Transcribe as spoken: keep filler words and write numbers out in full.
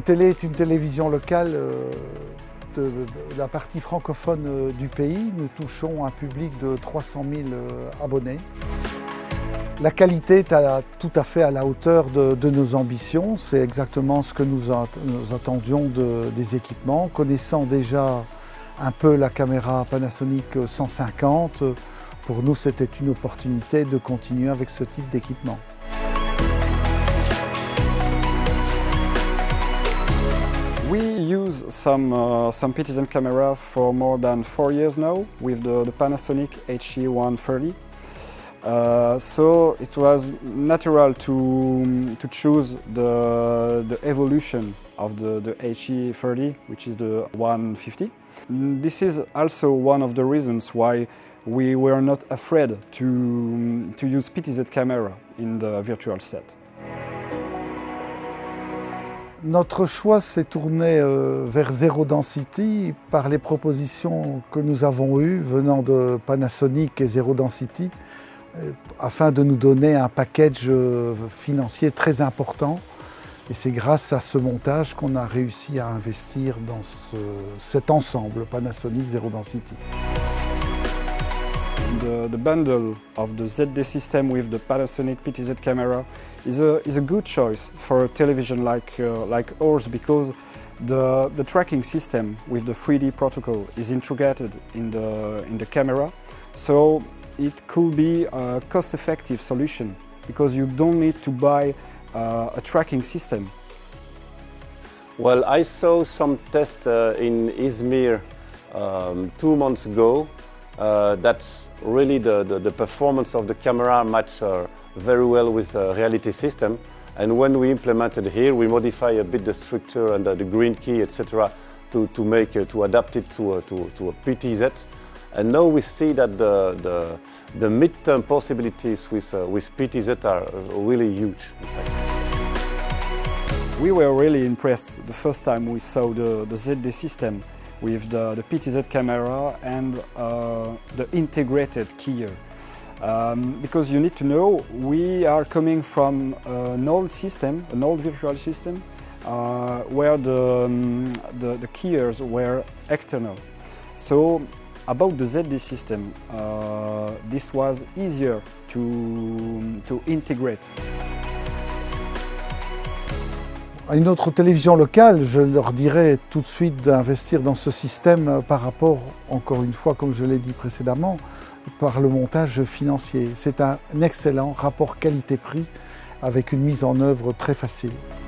Télé est une télévision locale euh, de, de la partie francophone euh, du pays. Nous touchons un public de trois cent mille euh, abonnés. La qualité est à la, tout à fait à la hauteur de, de nos ambitions. C'est exactement ce que nous, a, nous attendions de, des équipements. Connaissant déjà un peu la caméra Panasonic cent cinquante, pour nous c'était une opportunité de continuer avec ce type d'équipement. We use some, uh, some P T Z camera for more than four years now with the, the Panasonic H E one thirty. Uh, so it was natural to, to choose the, the evolution of the, the H E thirty, which is the one fifty. This is also one of the reasons why we were not afraid to, to use P T Z camera in the virtual set. Notre choix s'est tourné euh, vers Zero Density par les propositions que nous avons eues venant de Panasonic et Zero Density euh, afin de nous donner un package euh, financier très important. Et c'est grâce à ce montage qu'on a réussi à investir dans ce, cet ensemble Panasonic Zero Density. The, the bundle of the Z D system with the Panasonic P T Z camera is a, is a good choice for a television like, uh, like ours, because the, the tracking system with the three D protocol is integrated in the, in the camera, so it could be a cost-effective solution because you don't need to buy uh, a tracking system. Well, I saw some tests uh, in Izmir um, two months ago. Uh, that's really the, the, the performance of the camera matched uh, very well with the reality system. And when we implemented here, we modify a bit the structure and uh, the green key, et cetera, to, to make uh, to adapt it to, uh, to, to a P T Z. And now we see that the, the, the mid-term possibilities with, uh, with P T Z are really huge. In fact. We were really impressed the first time we saw the, the Z D system with the, the P T Z camera and uh, the integrated keyer. Um, because you need to know, we are coming from an old system, an old virtual system, uh, where the, um, the, the keyers were external. So about the Z D system, uh, this was easier to, to integrate. À une autre télévision locale, je leur dirais tout de suite d'investir dans ce système par rapport, encore une fois, comme je l'ai dit précédemment, par le montage financier. C'est un excellent rapport qualité-prix avec une mise en œuvre très facile.